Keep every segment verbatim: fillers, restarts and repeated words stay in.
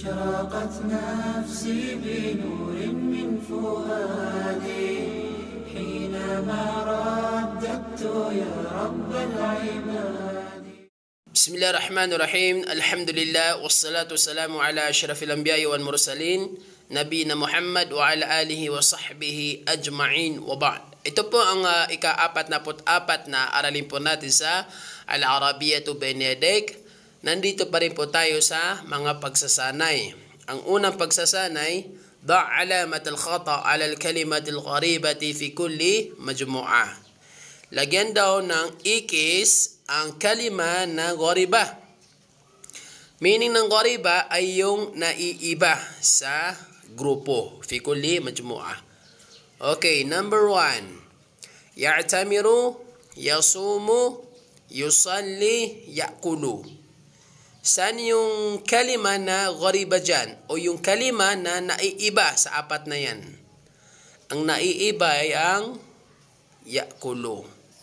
أشرقت نفسي بنور من فؤادي حينما رددت يا رب العباد. بسم الله الرحمن الرحيم. الحمد لله والصلاة والسلام على أشرف الأنبياء والمرسلين نبينا محمد وعلى آله وصحبه أجمعين وبعد. Ito po ang uh, ika-apat na put-apat na aralin po natin sa Al-Arabiyyatu Benedict. Nandito pa rin po tayo sa mga pagsasanay. Ang unang pagsasanay, da' alamat al-khata' ala al-kalimat al-qaribati fi kulli majmu'ah. Lagyan daw ng ikis ang kalima na ghariba. Meaning ng ghariba ay yung naiiba sa grupo. Fi kulli majmu'ah. Okay, number one. Ya'tamiru, yasumu, yusalli, ya'kulu. Saan yung kalima na ghariba dyan? O yung kalima na naiiba sa apat na yan? Ang naiiba ay ang ya'kulu.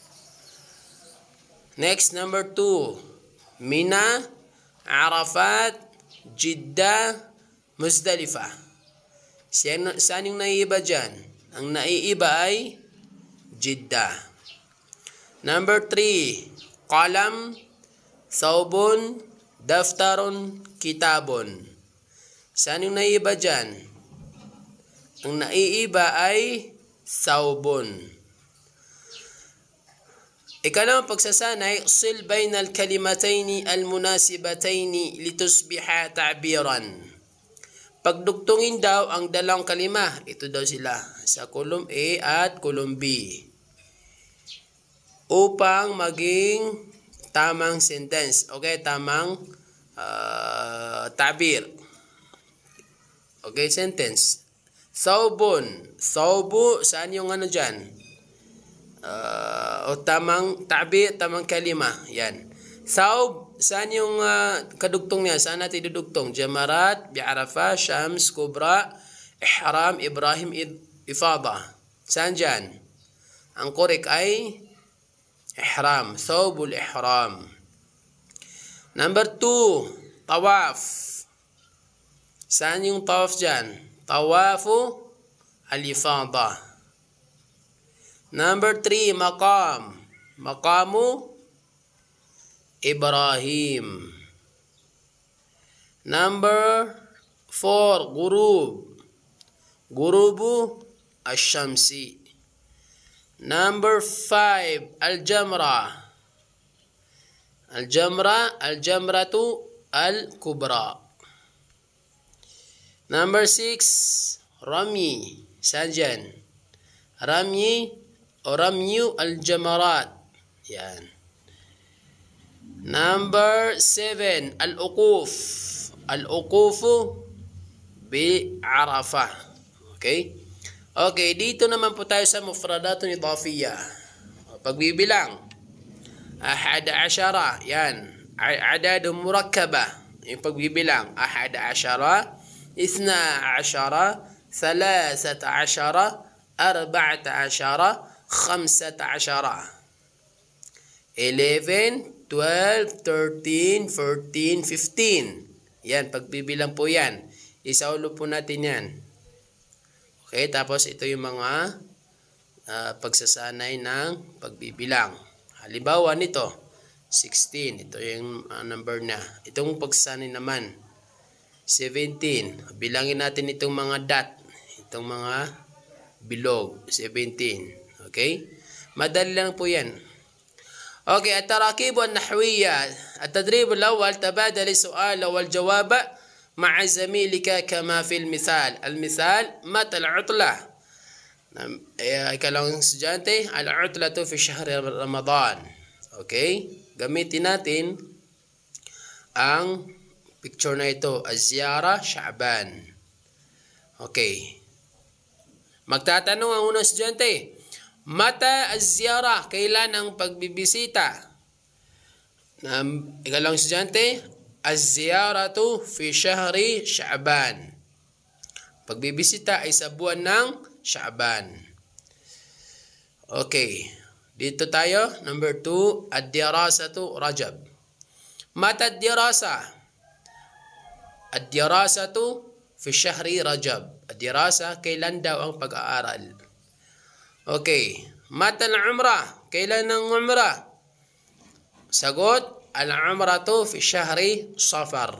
Next, number two. Mina, Arafat, Jeddah, Muzdalifah. Saan, saan yung naiiba dyan? Ang naiiba ay Jeddah. Number three. Qalam, thawbun, daftarun, kitabun. Saan yung naiiba dyan? Ang naiiba ay thawbun. Ikalawang pagsasanay, sil bainal kalimataini almunasibataini litusbiha ta'biran. Pagdugtungin daw ang dalawang kalima. Ito daw sila sa column A at column B. Upang maging tamang sentence. Okay, tamang uh, tabir. Okay, sentence. Thawbun. Thawbu, saan yung ano dyan? Uh, o tamang tabir, tamang kalima. Yan. Thawb, saan yung uh, kadugtong niya? Saan natin dudugtong? Jamarat, Bi'arafa, Shams, Kubra, Ihram, Ibrahim, Ifada. Saan dyan? Ang korek ay Ihram. Thawbul Ihram. Number two, Tawaf. Saan yung tawaf dyan? Tawafu al-Ifada. Number three, Maqam. Maqamu Ibrahim. Number four, Gurub. Gurubu Ash-Shamsi. Number five, Al-Jamra. Al-Jamra, Al-Jamratu Al-Kubra. Number six, Rami. Saan dyan? Rami o Ramyu Al-Jamarat. Yan. Number seven, Al-Uquf. Al-Uqufu bi-Arafah. Okay? Okay, dito naman po tayo sa mufradatun idafiyah. Pagbibilang. Ahada asyara. Yan. Adadun murakkaba. Yung pagbibilang. Ahada asyara. Ithna asyara. Thalasata asyara. Arba'ata asyara. Khamsata asyara. eleven, twelve, thirteen, fourteen, fifteen. Yan, pagbibilang po yan. Isaulo po natin yan. Okay, tapos ito yung mga uh, pagsasanay ng pagbibilang. Halimbawa nito, sixteen. Ito yung uh, number na. Itong pagsasanay naman, seventeen. Bilangin natin itong mga dot. Itong mga bilog, seventeen. Okay? Madali lang po yan. اوكي التراكيب النحوية. التدريب الأول تبادل السؤال والجواب مع زميلك كما في المثال. المثال متى العطلة؟ كلام سجانتي العطلة في شهر رمضان. اوكي gamitin natin ang picture na ito. الزيارة شعبان. Okay. Magtatanong ang unang estudyante. Mata az-ziyara, kailan ang pagbibisita? Um, ikalawang estudyante, az-ziyaratu fi syahri Sya'ban. Pagbibisita ay sa buwan ng Sya'ban. Okay. Dito tayo, number two, ad-dirasatu Rajab. Mata ad-dirasa? Ad-dirasatu fi syahri Rajab. Ad-dirasa, kailan daw ang pag-aaral? Okay. Mata al-umrah, kailan ang umrah? Sagot, al-umratu fi syahri Safar.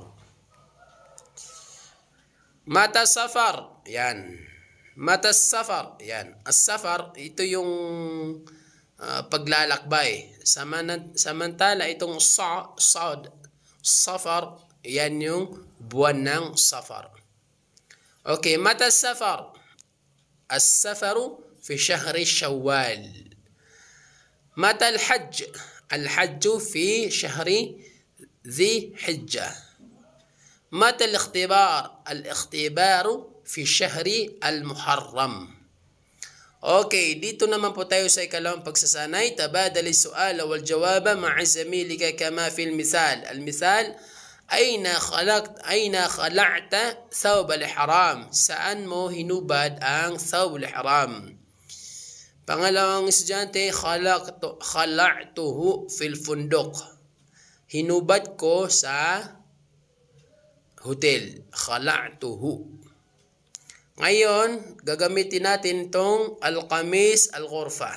Mata safar, yan. Mata safar, yan. As-safar, ito yung uh, paglalakbay. Saman samantala itong sa, saad, safar, yan yung buwan ng Safar. Okay, mata safar? As-safaru fi syahri Syawal. Mata al-hajj? Al-hajju fi syahri Dhi Hijjah. Mata al-ikhtibar? Al-ikhtibaru fi syahri Al-Muharram. Okay, dito naman po tayo sa ikalawang pagsasanay. Tabadali su'ala wal jawaba ma'a zamilika kama fil misal. Al-misal, ayna khalaqt ayna khala'ta thawb al-ihram? Saan mo hinubad ang thawb al-ihram? Pangalawang estudyante, khalaqtu khala'tuhu fil funduq. Hinubad ko sa hotel. Khala'tuhu. Ngayon, gagamitin natin itong al-qamis al-ghurfa.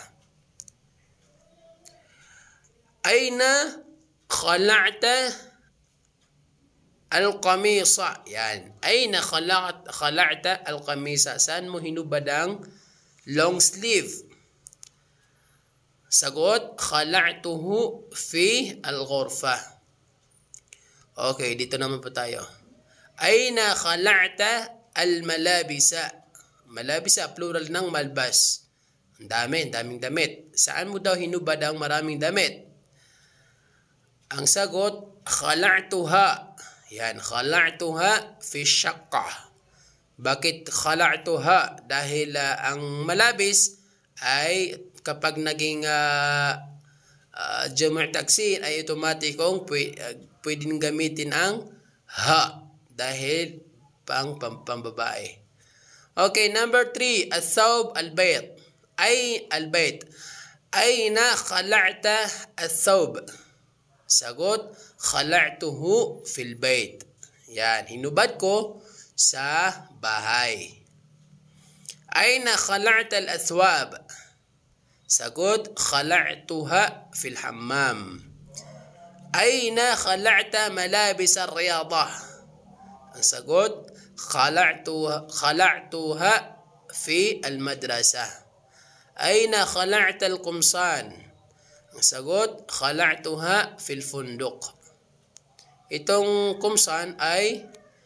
Ayna khala'ta al-qamisa? Yan. Ayna khala'ta khala'ta al-qamisa? Saan mo hinubad ang long sleeve? Sagot, khala'tuhu fi al-ghurfa. Okay, dito naman po tayo. Ayna khala'ta al-malabisa? Malabisa, plural ng malbas. Ang dami, ang daming damit. Saan mo daw hinubad ang maraming damit? Ang sagot, khala'tuha. Yan, khala'tuha fi syaqqa. Bakit khala'tuha? Dahil uh, ang malabis ay kapag naging uh, uh, jama' taksir ay automatikong pwede, uh, pwedeng gamitin ang ha dahil pang pambabae. Okay, number three, al-thawb al-bayt. Ay al-bayt. Ayna khala'ta al-thawb? Sagot, khala'tuhu fil bayt. Yan, hinubad ko sa bahay. Ayna khala'ta al-athwab? Sagot, khala'tuha fil hammam. Ayna khala'ta malabis al-riyadah? Ang sagot, khala'tuha, khala'tuha fi al-madrasa. Ayna khala'ta al-qumsan? Ang sagot, khala'tuha fil funduq. Itong kumsan ay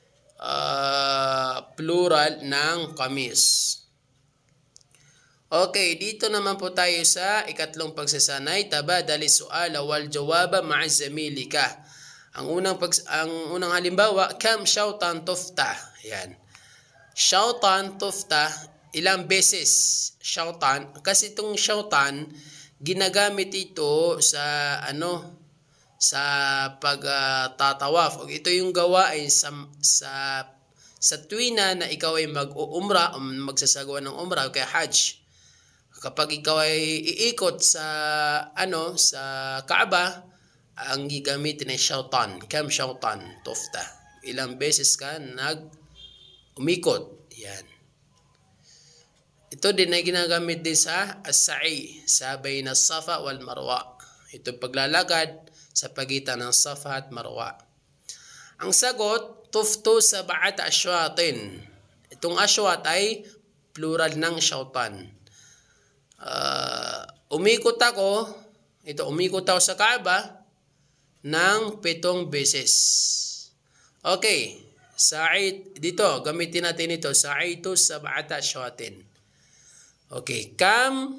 uh, plural ng kamis. Okay, dito naman po tayo sa ikatlong pagsasanay. Tabadali su'ala wal jawaba ma'a zamilika. Ang unang pag ang unang halimbawa, kam syautan tufta. Yan. Syautan tufta, ilang beses syautan? Kasi itong syautan ginagamit ito sa ano sa pagtatawaf. Uh, ito yung gawain sa sa sa tuwina na ikaw ay mag-umrah, magsasagawa ng umrah o kaya hajj. Kapag ikaw ay iikot sa ano sa Kaaba, ang gigamitin ay syautan, kam syautan tufta. Ilang beses ka nag umikot. Yan. Ito din ay ginagamit din sa as-sa'i, sa bayna as-safa wal marwa. Ito paglalakad sa pagitan ng safa at marwa. Ang sagot, tuftu sab'ata ashwatin. Itong ashwat ay plural ng syautan. Uh, umikot ako, ito umikot ako sa Kaaba ng pitong beses. Okay, sa'id, dito, gamitin natin ito, sa'itu sab'ata ashwatin. Okay, kam,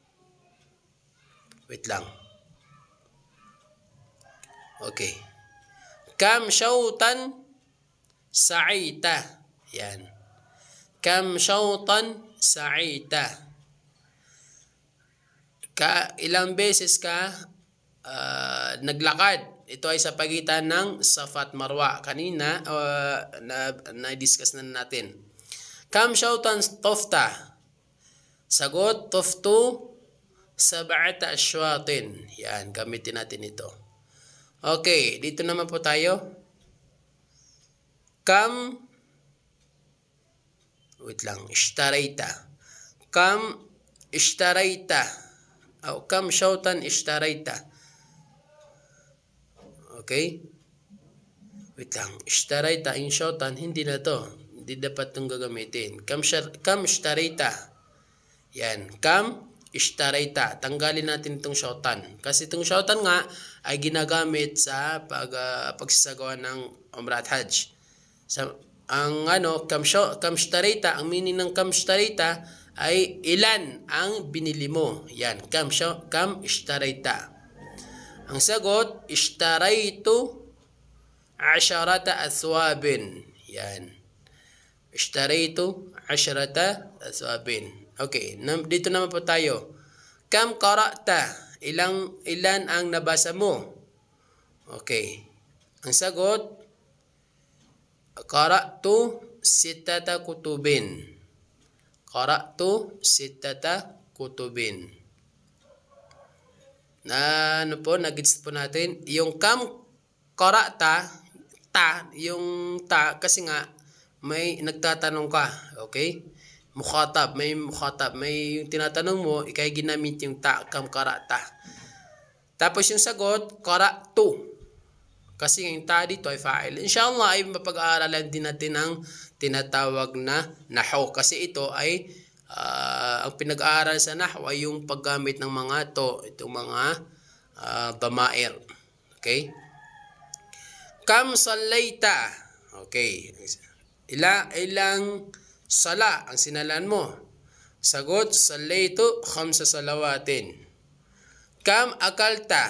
wait lang. Okay, kam syautan sa'ita. Yan. Kam syautan sa'ita. Ka, ilang beses ka uh, naglakad. Ito ay sa pagitan ng Safa at Marwa. Kanina, uh, na, na-discuss na natin. Kam syautan tufta? Sagot, tuftu sab'ata ashwatin. Yan, gamitin natin ito. Okay, dito naman po tayo. Kam, wait lang, ishtarayta. Kam ishtarayta. O kam shawtan ishtarayta. Okay? Wait lang, ishtarayta, in shawtan, hindi na to. Hindi dapat itong gagamitin. Kam, kam ishtarayta. Yan, kam ishtarayta. Tanggalin natin itong shawtan. Kasi itong shawtan nga ay ginagamit sa pag, uh, pagsasagawa ng Umrah at Hajj. Sa, ang ano, kam, kam ishtarayta, ang meaning ng kam ishtarayta ay ilan ang binili mo. Yan, kam, kam ishtarayta. Ang sagot, ishtaraytu asharata aswabin. Yan. Ishtaraytu asharata aswabin. Okay, dito naman po tayo. Kam qara'ta? Ilang, ilan ang nabasa mo? Okay. Ang sagot, qara'tu sittata kutubin. Qara'tu sittata kutubin. Na ano po, nagits po natin. Yung kam qara'ta, ta, yung ta, kasi nga, may nagtatanong ka. Okay? Mukhatab, may mukhatab, may yung tinatanong mo, ikay ginamit yung ta, kam qara'ta. Tapos yung sagot, qara'tu. Kasi yung ta dito ay fa'il. Inshallah ay mapag-aaralan din natin ang tinatawag na nahw. Kasi ito ay, uh, ang pinag-aaral sa nahw ay yung paggamit ng mga to, itong mga uh, damair. Okay? Kam sallayta. Okay. Ila, ilang sala ang sinalan mo? Sagot, sallaytu khamsa salawatin. Kam akalta?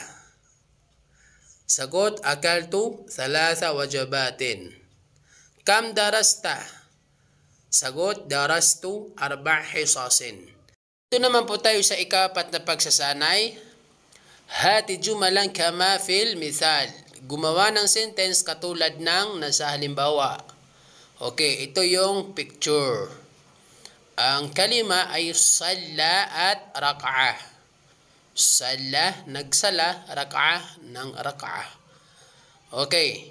Sagot, akaltu thalatha wajabatin. Kam darasta? Sagot, darastu arba' hisasin. Ito naman po tayo sa ikapat na pagsasanay. Hati jumalan kama fil mithal. Gumawa ng sentence katulad ng nasa halimbawa. Okay, ito yung picture. Ang kalima ay salla at rak'ah. Salla, nagsala, rak'ah ng rak'ah. Okay.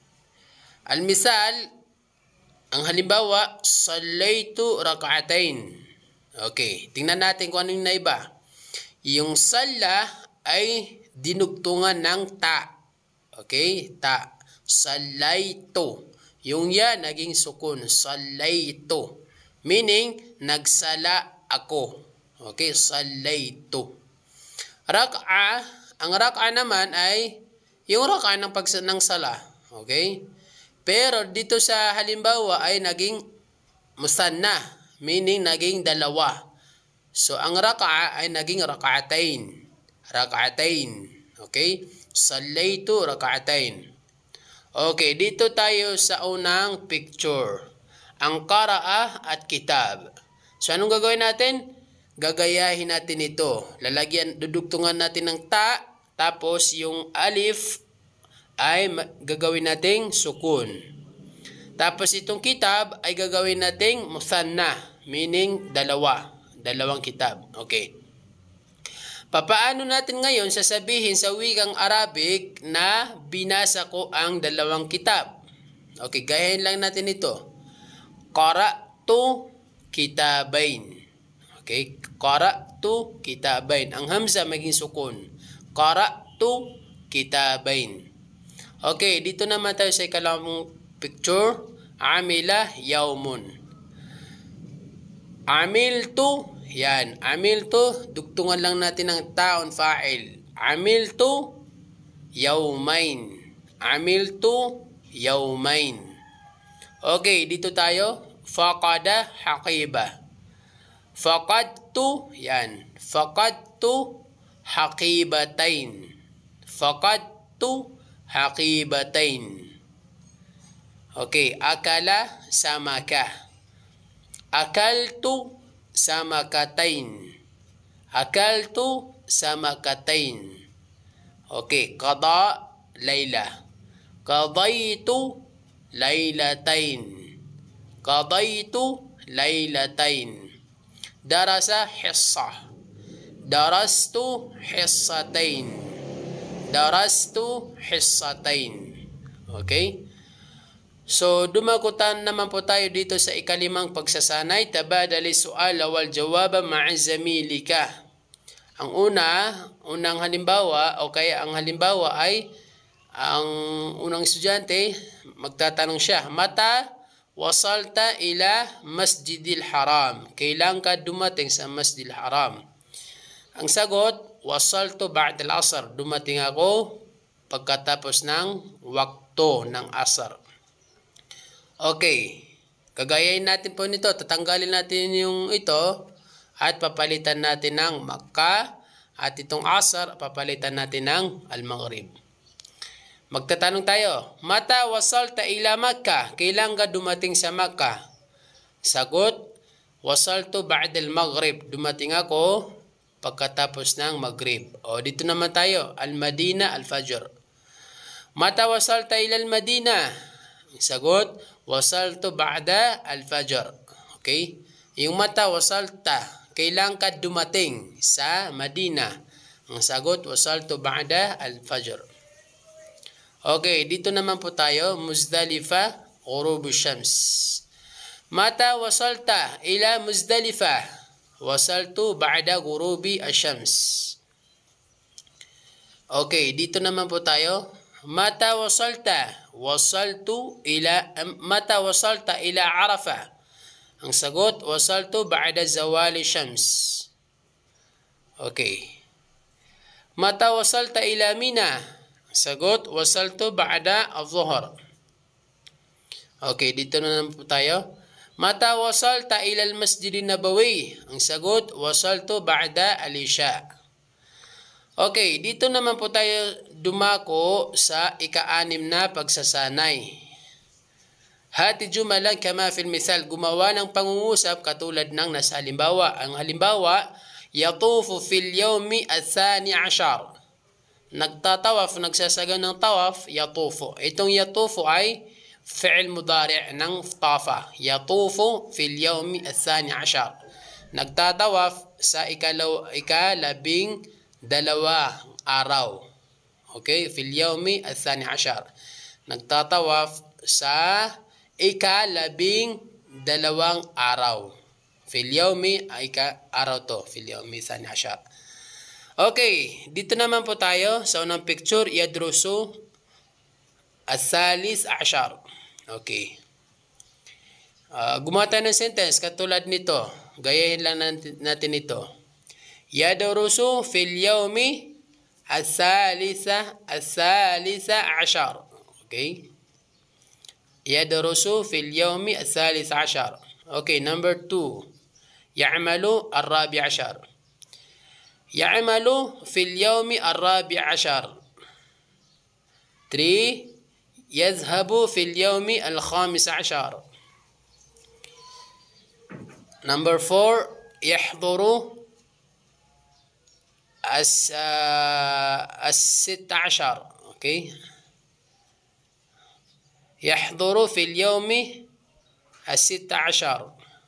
Al-misal, ang halimbawa, sallaytu rak'atain. Okay, tingnan natin kung anong naiba. Yung salla ay dinugtungan ng ta. Okay, ta. Sallaytu. Yung ya naging sukun, sallaytu. Meaning, nagsala ako. Okay, sallaytu. Rak'a, ang rak'a naman ay yung rak'a ng pagsa ng sala. Okay? Pero dito sa halimbawa ay naging musanna, meaning naging dalawa. So, ang rak'a ay naging rak'atain. Rak'atain. Okay? Sallaytu rak'atain. Okay, dito tayo sa unang picture. Ang qara'ah at kitab. So, anong gagawin natin? Gagayahin natin ito. Lalagyan, dudugtungan natin ng ta, tapos yung alif ay gagawin nating sukun. Tapos itong kitab ay gagawin nating musanna, meaning dalawa. Dalawang kitab. Okay. Papaano natin ngayon sasabihin sa wikang Arabic na binasa ko ang dalawang kitab? Okay, gayahin lang natin ito. Qara'tu kitabain. Okay, qara'tu kitabain. Ang hamza maging sukun. Qara'tu kitabain. Okay, dito naman tayo sa ikalimang picture. Amila yawmun. Amiltu. Yan, amiltu, dugtungan lang natin ng taon fa'il. Amiltu yawmain. Amiltu yawmain. Okay, dito tayo. Faqada haqiba. Faqadtu, yan. Faqadtu haqibatain. Faqadtu haqibatain. Okay, akala samaka. Akaltu samakatain. Akaltu samakatain. Okay, qada layla. Qadaitu laylatain. Qadaitu laylatain. Darasa hissa. Darastu hissatain. Darastu hissatain. Okay? So, dumakutan naman po tayo dito sa ikalimang pagsasanay. Tabadali su'ala wal jawaba ma'a zamilika. Ang una, unang halimbawa o kaya ang halimbawa ay ang unang estudyante magtatanong siya, Mata wasalta ila Masjidil Haram? Kailan ka dumating sa Masjidil Haram? Ang sagot, wasaltu ba'da al-asr. Dumating ako pagkatapos ng wakto ng asar. Okay, gagayain natin po nito. Tatanggalin natin yung ito at papalitan natin ng Makkah at itong asar papalitan natin ng al-Maghrib. Magtatanong tayo, Mata wasalta ila Makkah? Kailan ka dumating sa Makkah? Sagot, wasaltu ba'da al-Maghrib. Dumating ako pagkatapos ng Maghrib. O dito naman tayo, al-Madina al-Fajr. Mata wasalta ila al-Madina? Sagot, wasaltu ba'da al-Fajr. Okay? Yung mata wasalta, kailan ka dumating sa Madina? Ang sagot, wasaltu ba'da al-Fajr. Okay, dito naman po tayo, Muzdalifa, Ghurubu Shams. Mata wasalta ila Muzdalifa? Wasaltu ba'da Ghurubi ash-Shams. Okay, dito naman po tayo, Mata wasalta? Wasaltu ila Mata wasalta ila Arafah? Ang sagot, wasaltu ba'da zawali shams. Okay. Mata wasalta ila Mina? Ang sagot, wasaltu ba'da al-Zuhr. Okay, dito na naman po tayo. Mata wasalta ila al-Masjid an-Nabawi? Ang sagot, wasaltu ba'da al-Isha. Okay, dito naman po tayo dumako sa ika-anim na pagsasanay. Hati jumalan kama fil misal. Gumawa ng pangungusap katulad ng nasa halimbawa. Ang halimbawa, yatufu fil yawmi athani ashar. Nagtatawaf, nagsasagan ng tawaf, yatufu. Itong yatufu ay fi'il mudari' ng tafa. Yatufu fil yawmi athani ashar. Nagtatawaf sa ikalaw, ikalabing dalawa araw. Okay, fil yawmi athani ashar. Nagtatawaf sa ikalabing dalawang araw. Fil yawmi ay ka araw to, fil yawmi athani ashar. Okay, dito naman po tayo sa unang picture, yadrusu athalis ashar. Okay. Uh, gumawa tayo ng sentence katulad nito. Gayahin lang natin, natin ito. Yadrusu fil yawmi الثالثة الثالثة عشر. Okay. يدرس في اليوم الثالث عشر. Okay. Number two. يعمل الرابع عشر. يعمل في اليوم الرابع عشر. three. يذهب في اليوم الخامس عشر. Number four. يحضر الست عشر. Okay. يحضر في اليوم الست عشر.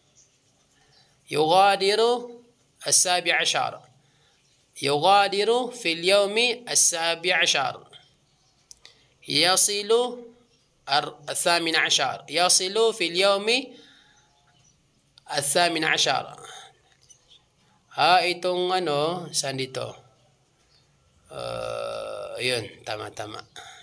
يغادر السابع عشر. يغادر في اليوم السابع عشر. يصل الثامن عشر. يصل في اليوم الثامن عشر. Ha, itong ano, saan dito? Uh, yun, tama-tama.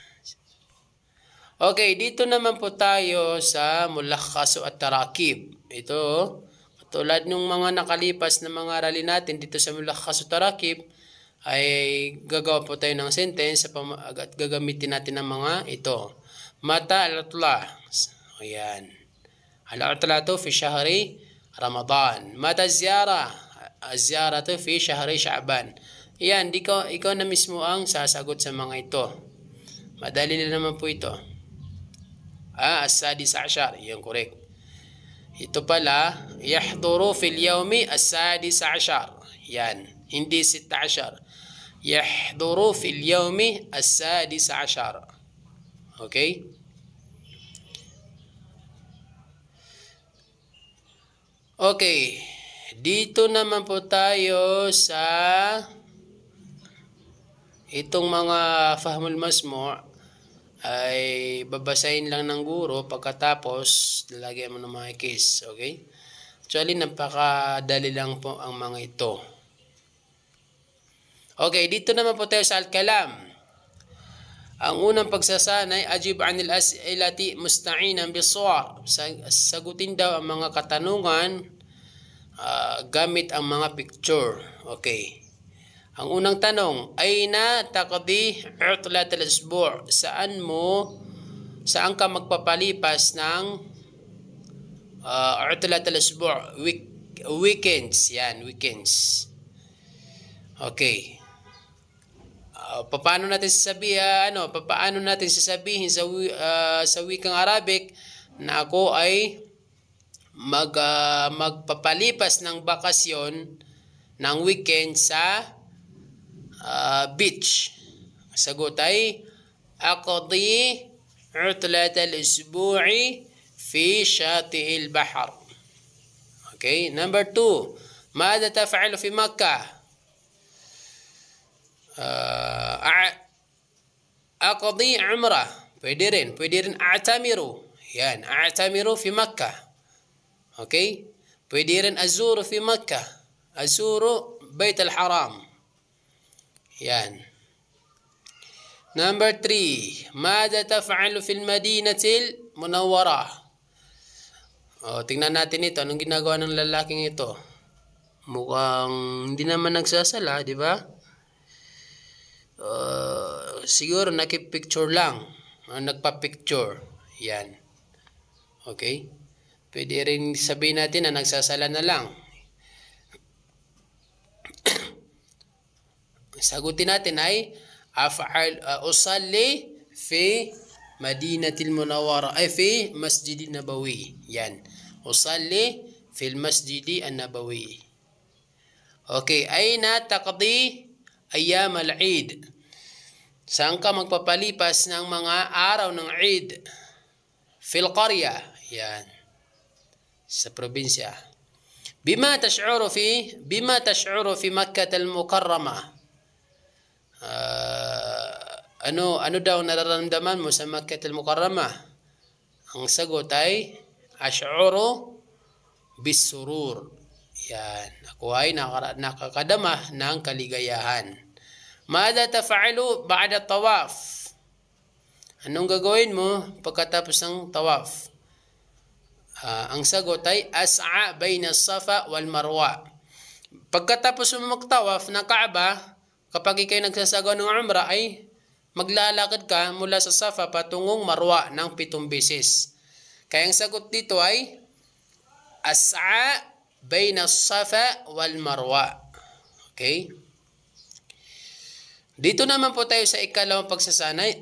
Okay, dito naman po tayo sa mulakhasu at tarakib. Ito, katulad ng mga nakalipas na mga aralin natin dito sa mulakhasu at tarakib, ay gagawa po tayo ng sentence at gagamitin natin ng mga ito. Mata al-utla. Ayan. Al-utla to fi shahri Ramadan. Mata ziyara. Az-ziyaratu fi shahri Sha'ban. Yan, ikaw, ikaw na mismo ang sasagot sa mga ito. Madali na naman po ito. Ah, as-sadis ashar. Yan, correct. Ito pala, yahduru fil yawmi as-sadis ashar. Yan, hindi sita ashar. Yahduru fil yawmi as-sadis ashar. Okay? Okay. Dito naman po tayo sa itong mga fahmul masmu'. ay babasahin lang ng guro, pagkatapos lalagyan mo ng mga case. Okay? Actually, napakadali lang po ang mga ito. Okay, dito naman po tayo sa al-kalam. Ang unang pagsasanay, ajib anil as'ilati musta'inan bis-suwar. Sagutin daw ang mga katanungan uh, gamit ang mga picture. Okay. Ang unang tanong, ayna taqdi utlat al-usbu'? Saan mo saan ka magpapalipas ng uh, utlat al-usbu'? Week, weekends, yan, weekends. Okay. Uh, paano natin sasabihin ano, paano natin sasabihin sa uh, sa wikang Arabic na ako ay mag uh, magpapalipas ng bakasyon ng weekend sa Uh, beach. Sagot ay aqdi utlat al-usbu'i fi shati'il bahr. Okay, number two, ماذا تفعل في مكة؟ Uh, aqdi umrah. Pwede rin, pwede rin a'tamiru. Yan, a'tamiru fi Makkah. Okay? Pwede rin azuru fi Makkah. Azuru Bait al-Haram. Yan. Number three, ماذا تفعل في المدينة المنورة؟ O, tingnan natin ito. Anong ginagawa ng lalaking ito? Mukhang hindi naman nagsasala, di ba? Uh, siguro nakipicture lang. Uh, nagpa-picture. Yan. Okay? Pwede rin sabihin natin na nagsasala na lang. Sagutin natin ay af'al uh, usalli fi Madinatil Munawwara ay fi Masjidin Nabawi. Yan. Usalli fi Masjidi An-Nabawi. Okay, ayna taqdi ayyam al-Eid? Saan ka magpapalipas ng mga araw ng Eid? Fil qarya. Yan. Sa probinsya. Bima tash'uru fi bima tash'uru fi Makkah al-Mukarramah? Uh, ano ano daw nararamdaman mo sa Makkah al-Mukarramah? Ang sagot ay ash'uru bis-surur. Yan, ako ay nakakadama ng kaligayahan. Mada tafa'alu ba'da tawaf? Anong gagawin mo pagkatapos ng tawaf? Uh, ang sagot ay as'a bayna as-Safa wal Marwa. Pagkatapos mo magtawaf ng Kaaba, kapag ikay nagsasagawa ng umrah ay maglalakad ka mula sa Safa patungong Marwa ng pitong beses. Kaya ang sagot dito ay as'a bayna as-Safa wal Marwa. Okay? Dito naman po tayo sa ikalawang pagsasanay.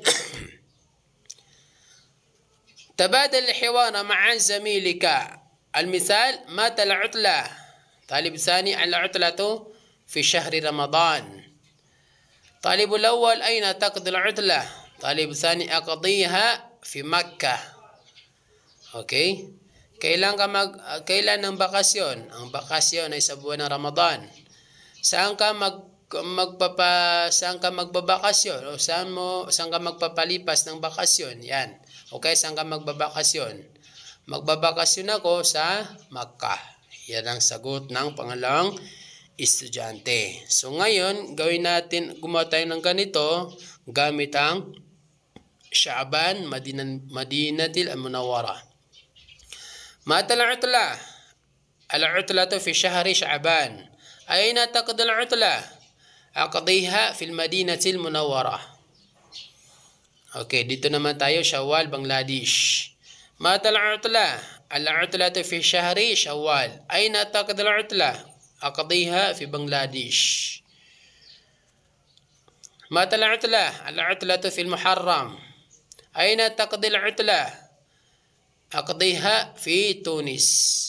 Tabadal al-hiwara ma'a zamilika. Al-mithal, mata al-utla. Talib thani al-utlatu fi shahri Ramadan. طالب الأول أين تقضي العطلة؟ طالب الثاني أقضيها في مكة. Okay? Kailan ka mag kailan ang bakasyon? Ang bakasyon ay sa buwan ng Ramadan. Saan ka mag magpapa saan ka magbabakasyon? O saan mo saan ka magpapalipas ng bakasyon? Yan. Okay, saan ka magbabakasyon? Magbabakasyon ako sa Makkah. Yan ang sagot ng pangalawang estudyante. So ngayon, gawin natin, gumawa tayo ng ganito gamit ang Sha'ban Madinatil Munawwara. Mata al-utla. Al-utlatu fi shahri Sha'ban. Ayna taqdi al-utla? Aqdiha fi Madinatil Munawwara. Okay, dito naman tayo, Shawwal, Bangladesh. Mata al-utla. Al-utlatu fi shahri Shawwal. Ayna taqdi al-utla? أقضيها في بنغلاديش. متى العطلة؟ العطلة في المحرم. أين تقضي العطلة؟ أقضيها في تونس.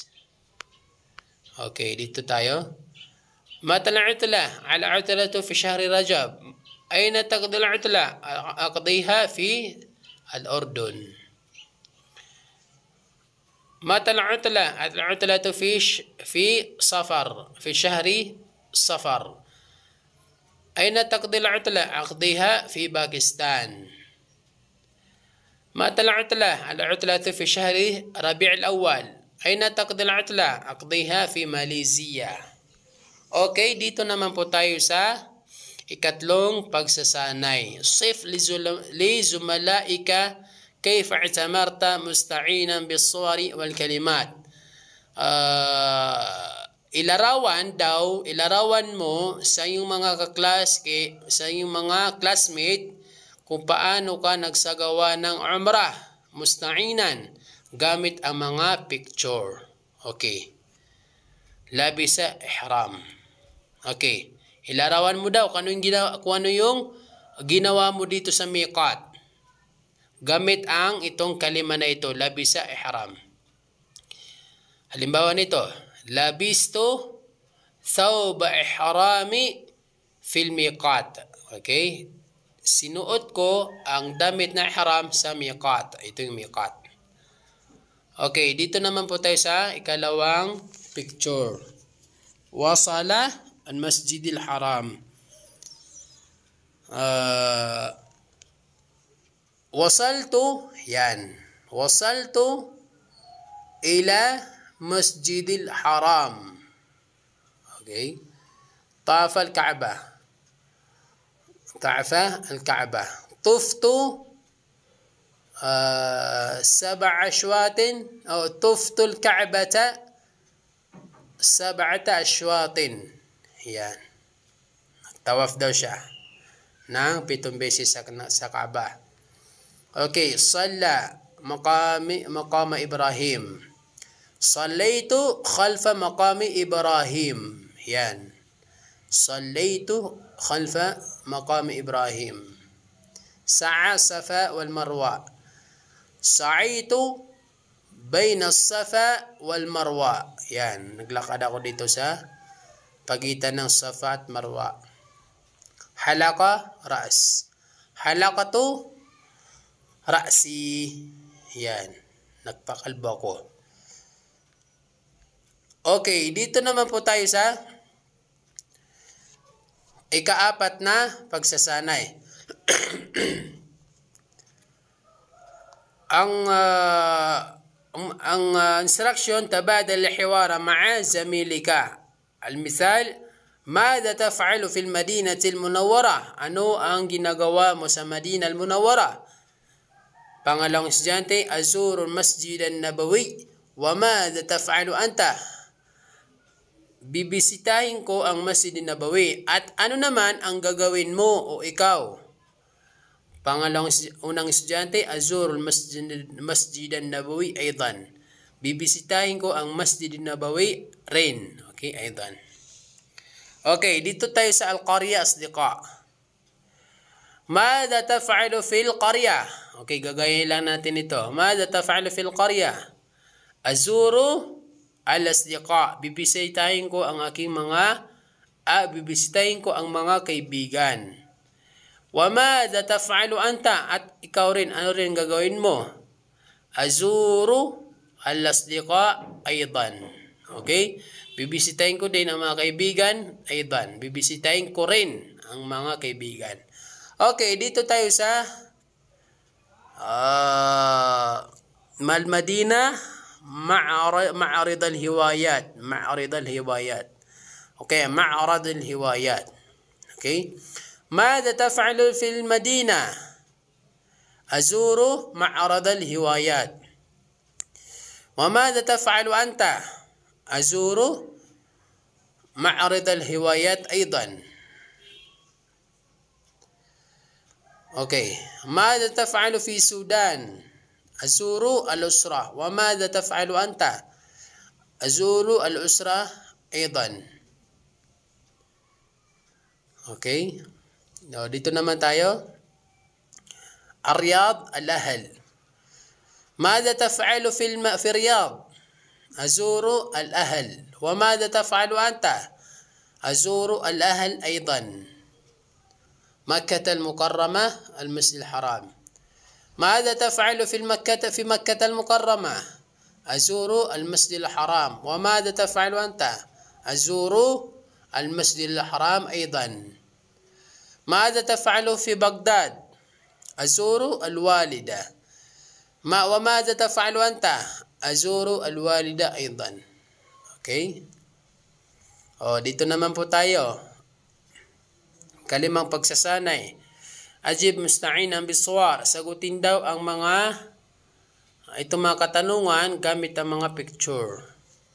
أوكي dito tayo. متى العطلة؟ العطلة في شهر رجب. أين تقضي العطلة؟ أقضيها في الأردن. متى العطلة؟ العطلة في في صفر في شهر صفر. أين تقضي العطلة؟ أقضيها في باكستان. متى العطلة؟ العطلة في شهر ربيع الأول. أين تقضي العطلة؟ أقضيها في ماليزيا. Okay, dito naman po tayo sa ikatlong pagsasanay. Sif li zumalaika kayfa i'tamarta musta'inan bis-suwari wal kalimat. Uh, ilarawan daw, ilarawan mo sa iyong mga kaklas, sa iyong mga classmate kung paano ka nagsagawa ng umrah musta'inan gamit ang mga picture. Okay. Labisa ihram. Okay. Ilarawan mo daw kung ano yung ginawa, kung ano yung ginawa mo dito sa miqat. Gamit ang itong kalima na ito, labisa ihram. Halimbawa nito, labisto thawba ihrami fil miqat. Okay? Sinuot ko ang damit na ihram sa miqat. Ito yung miqat. Okay, dito naman po tayo sa ikalawang picture. Wasala المسجد الحرام. Uh, وصلت yan. وصلت إلى مسجد الحرام. Okay. طاف الكعبة. طاف الكعبة. طفت uh, سبع أشواط أو طفت الكعبة سبعة أشواط. Yan. Tawaf daw siya ng pitong beses sa, sa Kaaba. Okay. Salla maqami, maqama Ibrahim. Sallaytu khalfa maqami Ibrahim. Yan. Sallaytu khalfa maqami Ibrahim. Sa'a Safa wal Marwa. Sa'itu bayna Safa wal Marwa. Yan. Naglakad ako dito sa pagitan ng Safa at Marwa. Halaka, ras. Halakatu, rasi. Yan. Nagpakalbo ko. Okay, dito naman po tayo sa ikaapat na pagsasanay. ang uh, ang, ang uh, instruction, tabadal al-hiwara ma'a zamilika. Al-misal, ماذا تفعل في المدينة المنورة? Ano ang ginagawa mo sa Madinah al-Munawwara? Pangalawang estudyante, azuru al-masjid an-nabawi. Wa madha taf'alu anta? Bibisitahin ko ang Masjid an-Nabawi. At ano naman ang gagawin mo o ikaw? Pangalawang unang estudyante, azuru al-masjid an-nabawi aydan. Bibisitahin ko ang Masjid an-Nabawi rin. Okay, aydan. Okay, dito tayo sa Al-Qarya, asdiqa. Mada taf'alu fil qarya? Okay, gagayin lang natin ito. Mada taf'alu fil qarya? Azuru al-asdiqa. Bibisitahin ko ang aking mga, ah, bibisitahin ko ang mga kaibigan. Wa mada taf'alu anta? At ikaw rin, ano rin gagawin mo? Azuru al-asdiqa aydan. Okay? Bibisitahin ko din ang mga kaibigan, aydan. Bibisitahin ko rin ang mga kaibigan. Okay, dito tayo sa uh, Mal-Madina, Ma'arid al-Hiwayat. Ma'arid al-Hiwayat. Okay, Ma'arid al-Hiwayat. Okay? Mada taf'alu fil Madina? Azuru Ma'arid al-Hiwayat. Wa mada taf'alu anta? أزور معرض الهوايات أيضا. أوكي. ماذا تفعل في السودان؟ أزور الأسرة. وماذا تفعل أنت؟ أزور الأسرة أيضا. أوكي. dito naman tayo. الرياض الأهل. ماذا تفعل في الم... في الرياض؟ أزور الأهل. وماذا تفعل أنت؟ أزور الأهل أيضا. مكة المكرمة المسجد الحرام. ماذا تفعل في المكة في مكة المكرمة؟ أزور المسجد الحرام. وماذا تفعل أنت؟ أزور المسجد الحرام أيضا. ماذا تفعل في بغداد؟ أزور الوالدة. Ma wa madha taf'alu anta? Azuru al-walida aidan. Okay? O, dito naman po tayo. Kalimang pagsasanay. Ajib musta'inan biswar. Sagutin daw ang mga itong mga katanungan gamit ang mga picture.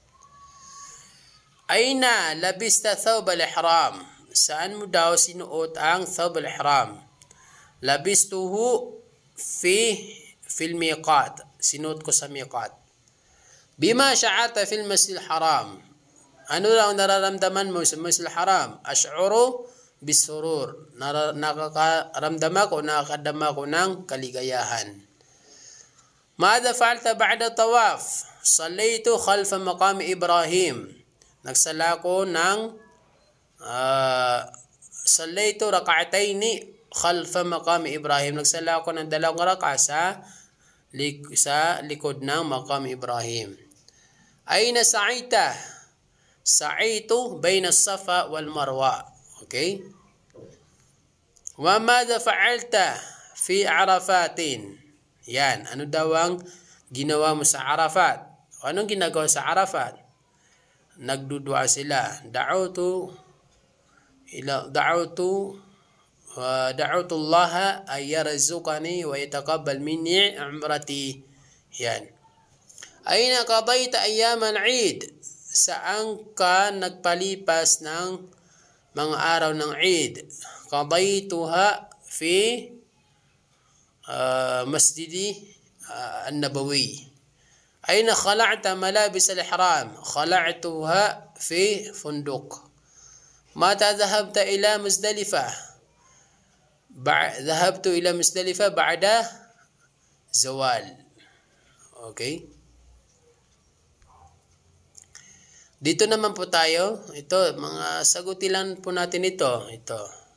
Aina labista thawb al-ihram? Saan mo daw sinuot ang thawb al-ihram? Labistuhu fi fil miqat. Sinuot ko sa miqat. Bima sya'arta fil masjidil haram? Ano lang nararamdaman mo sa masjidil haram? Ash'uru bisurur. Nakakaramdam ako, nakakadama ko ng kaligayahan. Mada fa'alta ba'da tawaf? Sallaytu khalfa maqam Ibrahim. Nagsala ko ng uh, sallaytu raka'ataini khalfa maqam Ibrahim. Nagsala ko ng dalawang raka sa, lik sa likod ng maqam Ibrahim. Aina sa'ita? Sa'itu bayna as-safa wal marwa. Okay? Wa madha fa'alta fi Arafatin? Yan, ano daw ang ginawa mo sa Arafat? Anong ginagawa sa Arafat? Nagdudua sila. Da'utu ila da'utu wa da'utu Allah ay yarzuqani wa yataqabbal minni umrati. Yan. Aina qadayta ayyam al-Eid? Saan ka nagpalipas ng mga araw ng Eid? Qadaytuha fi uh, masjidi uh, an-Nabawi. أين خلعت ملابس الإحرام؟ خلعتها في فندق. متى ذهبت إلى مزدلفة؟ ذهبت إلى مزدلفة بعد زوال. Okay. Dito naman po tayo. Ito, mga sagutin lang po natin ito. Ito.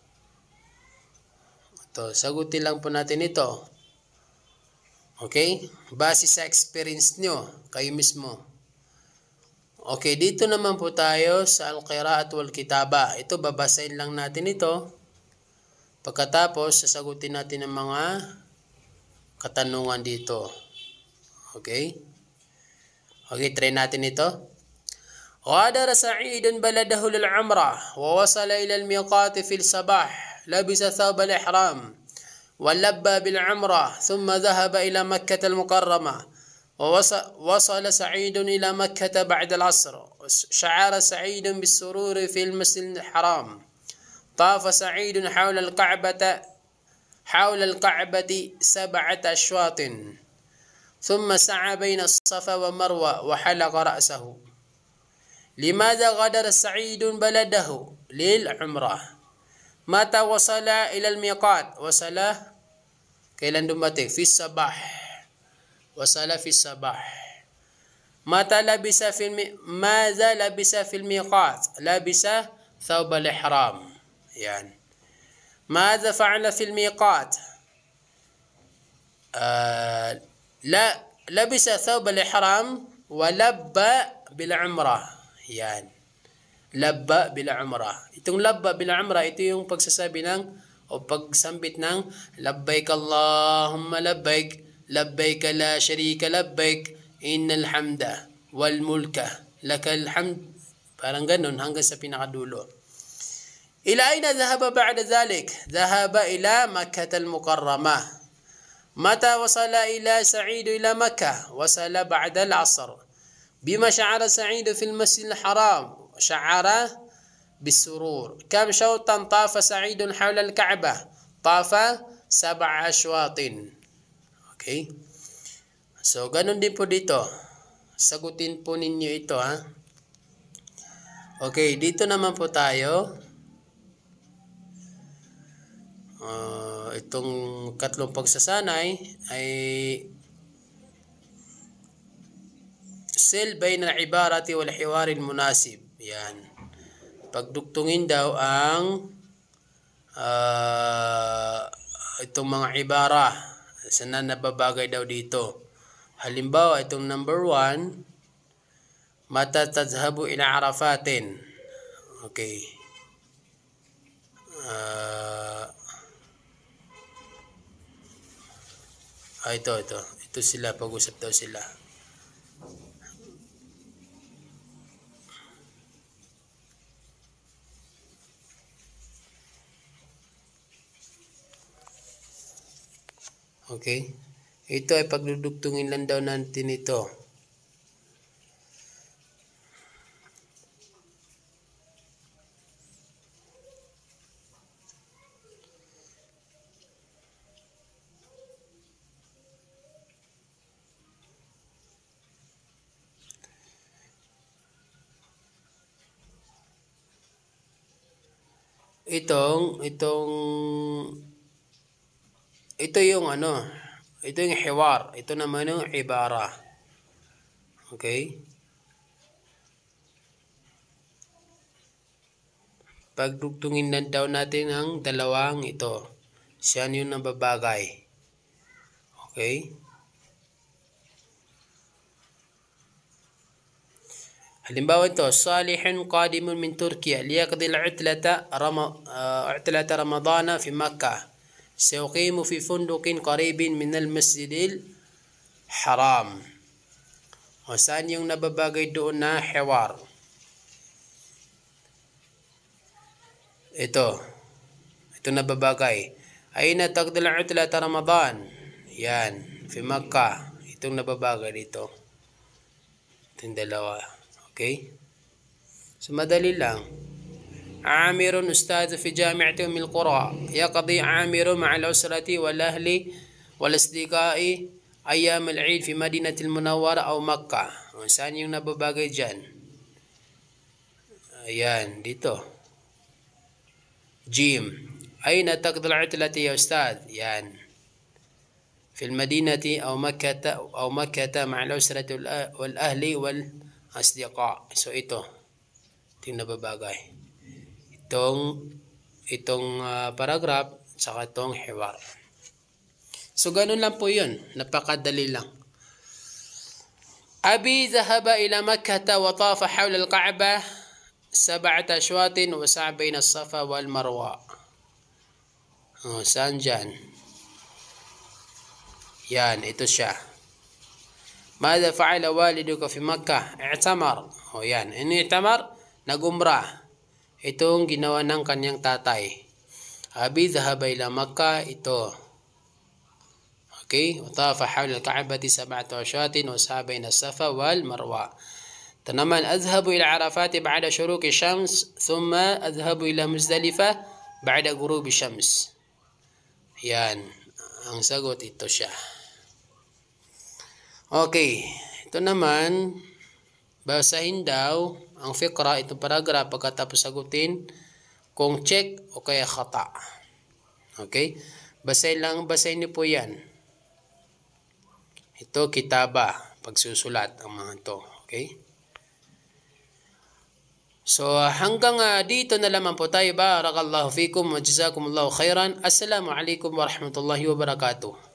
Ito, sagutin lang po natin ito. Okay? Base sa experience nyo, kayo mismo. Okay, dito naman po tayo sa Al-Qira'at wal Kitaba. Ito, babasahin lang natin ito. Pagkatapos, sasagutin natin ang mga katanungan dito. Okay? Okay, try natin ito. غادر سعيد بلده للعمرة ووصل إلى الميقات في الصباح. لبس ثوب الإحرام ولبى بالعمرة ثم ذهب إلى مكة المكرمة. ووصل سعيد إلى مكة بعد العصر. شعر سعيد بالسرور في المسجد الحرام. طاف سعيد حول الكعبة حول الكعبة سبعة أشواط ثم سعى بين الصفا ومروة وحلق رأسه. لماذا غادر سعيد بلده للعمرة؟ متى وصل إلى الميقات؟ وصل كيلان دمتك في الصباح. وصل في الصباح. متى لبس في المي... ماذا لبس في الميقات؟ لبس ثوب الإحرام. يعني ماذا فعل في الميقات؟ آه... لا لبس ثوب الإحرام ولبى بالعمرة. Yan. Labba bila umrah. Itong labba bila umrah, ito yung pagsasabi ng o pagsambit ng labbaik Allahumma labbaik, labbaik la sharika labbaik, innal hamda wal mulka lakal hamd. Parang ganun hanggang sa pinakadulo. Ila ayna dhahaba ba'da dhalik? Dhahaba ila Makkah al-Mukarramah. Mata wasala ila Sa'id ila Makkah? Wasala ba'da al-'asr. بما شعر سعيد في المسجد الحرام؟ شعر بالسرور. كم شوطا طاف سعيد حول الكعبة؟ طاف سبع أشواط. Okay. So, ganun din po dito. Sagutin po ninyo ito, ha. Okay, dito naman po tayo. Uh, itong katlong pagsasanay ay sil bain al-ibarati wal hiwar al-munasib. Yan. Pagduktungin daw ang uh, itong mga ibara sa na nababagay daw dito. Halimbawa, itong number one, mata tadhhabu ila Arafatin. Okay. Uh, ah, ito, ito. Ito sila, pag-usap daw sila. Okay? Ito ay pagdudugtungin lang daw natin ito. Itong, itong, ito yung ano, ito yung hiwar. Ito naman yung ibara. Okay? Pagdugtungin na daw natin ang dalawang ito. Siya yung nababagay. Okay? Halimbawa ito, Salihun qadimun min Turkiya liyaqdi al-'utlata عطلة رمضان في مكة سيقيم في فندق قريب من المسجد الحرام. O saan yung nababagay doon na hiwar? Ito. Ito nababagay. Aina taqdi al-'utlata Ramadan? Yan. Fi Makkah. Itong nababagay dito. Itong dalawa. Okay? So madali lang. عامر أستاذ في جامعة أم القرى يقضي عامر مع الأسرة والأهل والأصدقاء أيام العيد في مدينة المنورة أو مكة. Saan yung nababagay dyan? Ayan, dito. Jim. أين تقضي العطلة يا أستاذ? Yan. في المدينة أو مكة أو مكة مع الأسرة والأهل والأصدقاء. So ito. Ito yung nababagay. Itong, itong uh, paragraph, saka itong hiwar. So, ganun lang po yun. Napakadali lang. Abi zahaba ila Makkah wa tafa hawla al-Ka'bah sab'ata ashwatin wa sa'a bayna as-Safa wal Marwa. Oh, saan dyan? Yan, ito siya. Mada fa'ala waliduka fi Makkah? I'tamar. Oh, yan. Ano i'tamar? Nag-umrah. Itong ginawa ng kanyang tatay. Abi dhahaba ila Makkah, ito. Okay? Watafa hawla al-Ka'bati sab'atu ashwatin wa sa'a bayna as-Safa wal Marwa. Ito naman, adhabu ila Arafat ba'da shuruqi shams, thumma adhabu ila Muzdalifah ba'da ghurubi shams. Yan. Ang sagot, ito siya. Okay. Ito naman, basahin daw ang fikra, itong paragraph, pagkatapos sagutin kung check o kaya khata. Okay? Basahin lang, basahin niyo po yan. Ito, kitaba, pagsusulat ang mga ito. Okay? So, hanggang uh, dito na lamang po tayo. Barakallahu fikum wa jazakumullahu khairan. Assalamu alaikum wa rahmatullahi wa barakatuh.